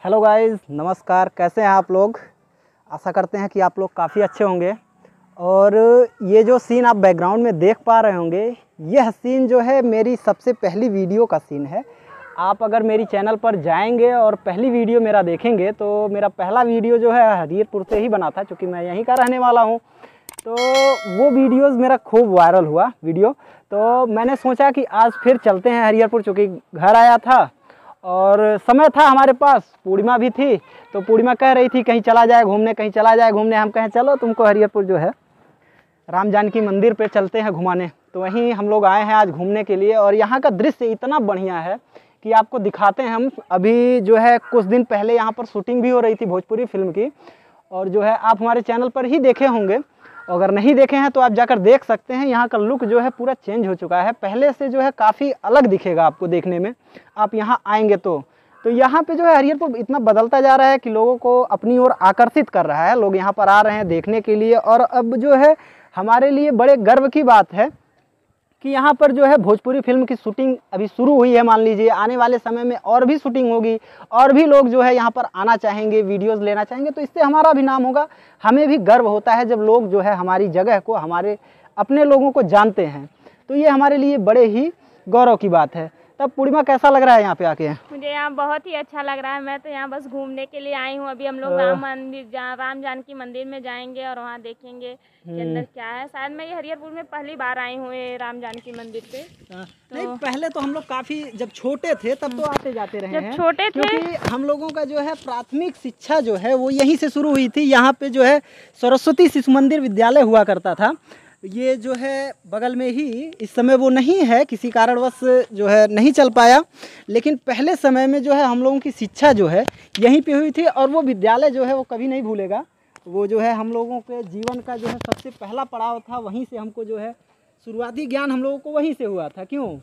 Hello guys, नमस्कार। कैसे हैं आप लोग? आशा करते हैं कि आप लोग काफ़ी अच्छे होंगे। और ये जो सीन आप बैकग्राउंड में देख पा रहे होंगे, यह सीन जो है मेरी सबसे पहली वीडियो का सीन है। आप अगर मेरी चैनल पर जाएंगे और पहली वीडियो मेरा देखेंगे तो मेरा पहला वीडियो जो है हरियरपुर से ही बना था, क्योंकि मैं यहीं का रहने वाला हूँ। तो वो वीडियोज़ मेरा खूब वायरल हुआ वीडियो। तो मैंने सोचा कि आज फिर चलते हैं हरियरपुर, चूँकि घर आया था और समय था हमारे पास, पूर्णिमा भी थी। तो पूर्णिमा कह रही थी कहीं चला जाए घूमने, कहीं चला जाए घूमने। हम कहें चलो तुमको हरियरपुर जो है राम जानकी मंदिर पे चलते हैं घुमाने। तो वहीं हम लोग आए हैं आज घूमने के लिए। और यहाँ का दृश्य इतना बढ़िया है कि आपको दिखाते हैं हम। अभी जो है कुछ दिन पहले यहाँ पर शूटिंग भी हो रही थी भोजपुरी फिल्म की, और जो है आप हमारे चैनल पर ही देखे होंगे। अगर नहीं देखे हैं तो आप जाकर देख सकते हैं। यहाँ का लुक जो है पूरा चेंज हो चुका है, पहले से जो है काफ़ी अलग दिखेगा आपको देखने में, आप यहाँ आएंगे तो। यहाँ पे जो है हरियरपुर इतना बदलता जा रहा है कि लोगों को अपनी ओर आकर्षित कर रहा है। लोग यहाँ पर आ रहे हैं देखने के लिए। और अब जो है हमारे लिए बड़े गर्व की बात है कि यहाँ पर जो है भोजपुरी फिल्म की शूटिंग अभी शुरू हुई है। मान लीजिए आने वाले समय में और भी शूटिंग होगी, और भी लोग जो है यहाँ पर आना चाहेंगे, वीडियोस लेना चाहेंगे। तो इससे हमारा भी नाम होगा। हमें भी गर्व होता है जब लोग जो है हमारी जगह को, हमारे अपने लोगों को जानते हैं। तो ये हमारे लिए बड़े ही गौरव की बात है। तब पूर्णिमा, कैसा लग रहा है यहाँ पे आके? मुझे यहाँ बहुत ही अच्छा लग रहा है। मैं तो यहाँ बस घूमने के लिए आई हूँ। अभी हम लोग राम जानकी मंदिर में जाएंगे और वहाँ देखेंगे कि अंदर क्या है। शायद मैं ये हरियरपुर में पहली बार आई हूँ ये राम जानकी मंदिर पे। नहीं, पहले तो हम लोग काफी जब छोटे थे तब तो आते जाते रहे हैं। जब छोटे थे, क्योंकि हम लोगों का जो है प्राथमिक शिक्षा जो है वो यहीं से शुरू हुई थी। यहाँ पे जो है सरस्वती शिशु मंदिर विद्यालय हुआ करता था। ये जो है बगल में ही, इस समय वो नहीं है, किसी कारणवश जो है नहीं चल पाया। लेकिन पहले समय में जो है हम लोगों की शिक्षा जो है यहीं पे हुई थी। और वो विद्यालय जो है वो कभी नहीं भूलेगा। वो जो है हम लोगों के जीवन का जो है सबसे पहला पड़ाव था। वहीं से हमको जो है शुरुआती ज्ञान हम लोगों को वहीं से हुआ था। क्यों?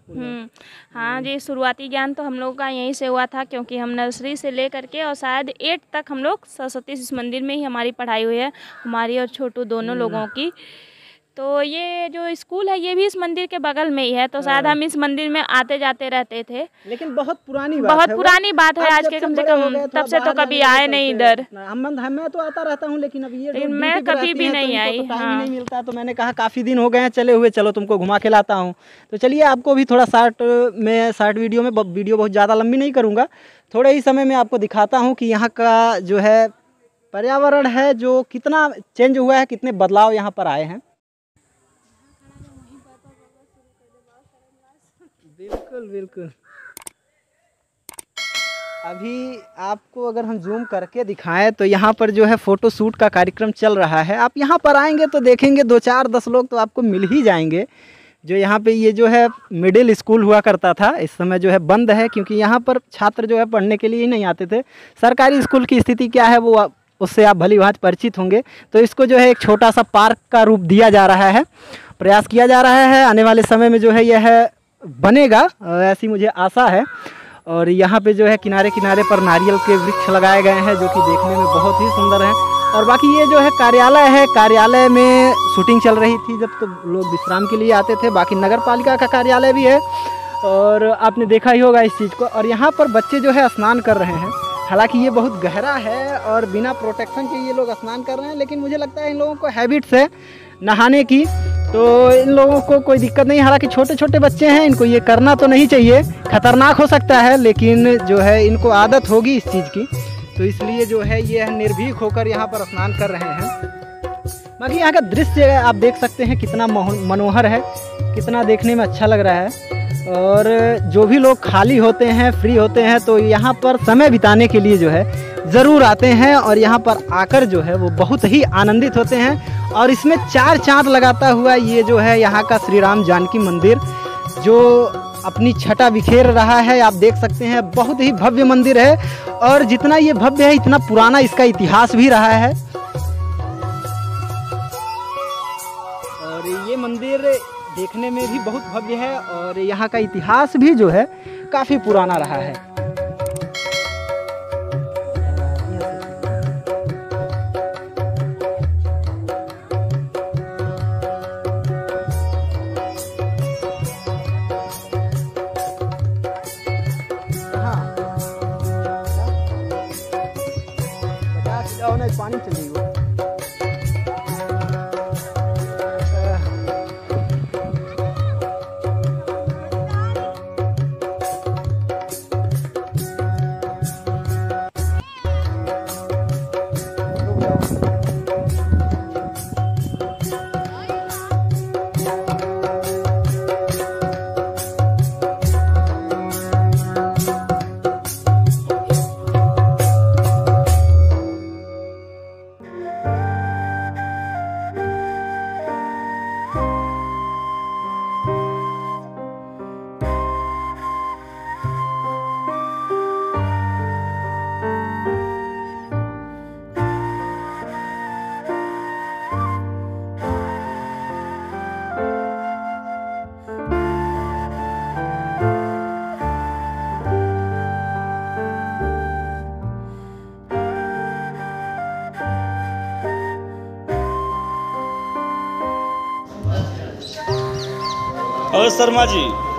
हाँ जी, शुरुआती ज्ञान तो हम लोगों का यहीं से हुआ था, क्योंकि हम नर्सरी से ले करके और शायद 8 तक हम लोग सरस्वती शिशु मंदिर में ही हमारी पढ़ाई हुई है, हमारी और छोटू दोनों लोगों की। तो ये जो स्कूल है ये भी इस मंदिर के बगल में ही है। तो शायद हम इस मंदिर में आते जाते रहते थे। लेकिन बहुत पुरानी बात है आज के कम से कम तब से तो कभी आए नहीं इधर। मैं तो आता रहता हूँ, लेकिन अब ये मैं कभी भी नहीं आई। तो टाइम नहीं मिलता। तो मैंने कहा काफ़ी दिन हो गए हैं चले हुए, चलो तुमको घुमा के लाता हूँ। तो चलिए, आपको भी थोड़ा शार्ट वीडियो में, वीडियो बहुत ज़्यादा लंबी नहीं करूँगा, थोड़े ही समय में आपको दिखाता हूँ कि यहाँ का जो है पर्यावरण है जो कितना चेंज हुआ है, कितने बदलाव यहाँ पर आए हैं। बिल्कुल बिल्कुल। अभी आपको अगर हम जूम करके दिखाएं तो यहाँ पर जो है फ़ोटो शूट का कार्यक्रम चल रहा है। आप यहाँ पर आएंगे तो देखेंगे 2, 4, 10 लोग तो आपको मिल ही जाएंगे। जो यहाँ पे ये जो है मिडिल स्कूल हुआ करता था, इस समय जो है बंद है, क्योंकि यहाँ पर छात्र जो है पढ़ने के लिए ही नहीं आते थे। सरकारी स्कूल की स्थिति क्या है वो उससे आप भली भांति परिचित होंगे। तो इसको जो है एक छोटा सा पार्क का रूप दिया जा रहा है, प्रयास किया जा रहा है। आने वाले समय में जो है यह बनेगा, ऐसी मुझे आशा है। और यहाँ पे जो है किनारे किनारे पर नारियल के वृक्ष लगाए गए हैं, जो कि देखने में बहुत ही सुंदर हैं। और बाकी ये जो है कार्यालय है, कार्यालय में शूटिंग चल रही थी जब तो लोग विश्राम के लिए आते थे। बाकी नगर पालिका का कार्यालय भी है, और आपने देखा ही होगा इस चीज़ को। और यहाँ पर बच्चे जो है स्नान कर रहे हैं। हालांकि ये बहुत गहरा है और बिना प्रोटेक्शन के ये लोग स्नान कर रहे हैं, लेकिन मुझे लगता है इन लोगों को हैबिट्स है नहाने की, तो इन लोगों को कोई दिक्कत नहीं। हालांकि छोटे छोटे बच्चे हैं, इनको ये करना तो नहीं चाहिए, खतरनाक हो सकता है, लेकिन जो है इनको आदत होगी इस चीज़ की। तो इसलिए जो है ये निर्भीक होकर यहाँ पर स्नान कर रहे हैं। बाकी यहाँ का दृश्य आप देख सकते हैं कितना मनोहर है, कितना देखने में अच्छा लग रहा है। और जो भी लोग खाली होते हैं, फ्री होते हैं, तो यहाँ पर समय बिताने के लिए जो है ज़रूर आते हैं। और यहाँ पर आकर जो है वो बहुत ही आनंदित होते हैं। और इसमें 4 चांद लगाता हुआ ये जो है यहाँ का श्री राम जानकी मंदिर जो अपनी छटा बिखेर रहा है, आप देख सकते हैं। बहुत ही भव्य मंदिर है, और जितना ये भव्य है इतना पुराना इसका इतिहास भी रहा है। और ये मंदिर देखने में भी बहुत भव्य है, और यहाँ का इतिहास भी जो है काफ़ी पुराना रहा है। आओ ना, पानी चली गई। और शर्मा जी